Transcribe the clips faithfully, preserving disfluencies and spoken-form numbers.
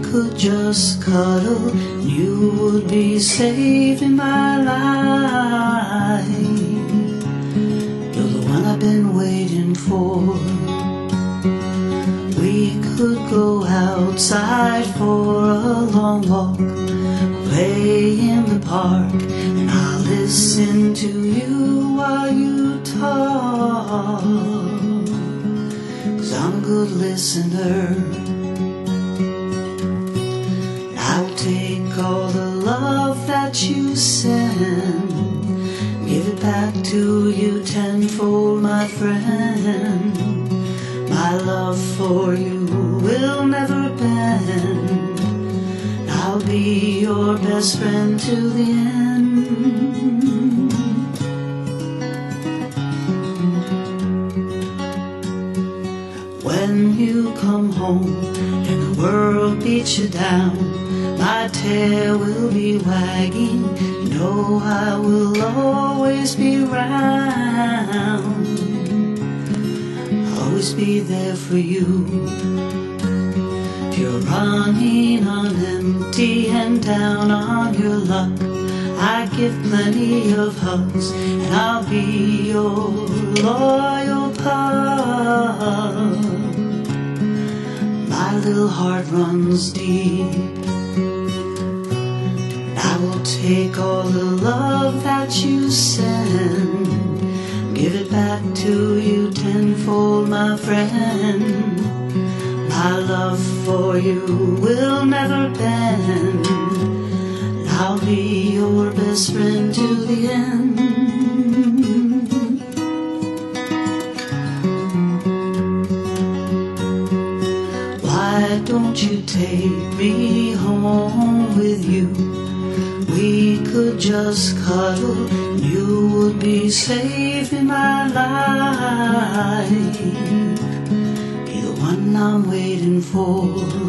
could just cuddle, and you would be saving my life. You're the one I've been waiting for. We could go outside for a long walk, play in the park, and I'll listen to you while you talk, 'cause I'm a good listener. I'll take all the love that you send, give it back to you tenfold, my friend. My love for you will never bend. I'll be your best friend to the end. When you come home and the world beats you down, my tail will be wagging. You know I will always be round, always be there for you. If you're running on empty and down on your luck, I give plenty of hugs, and I'll be your loyal pug. My little heart runs deep. I will take all the love that you send, give it back to you tenfold, my friend. My love for you will never bend. I'll be your best friend to the end. Why don't you take me home with you? We could just cuddle, and you would be saving my life. Be the one I'm waiting for.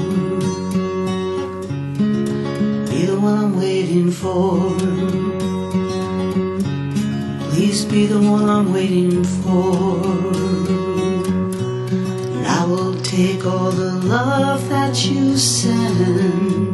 Be the one I'm waiting for. Please be the one I'm waiting for. And I will take all the love that you send,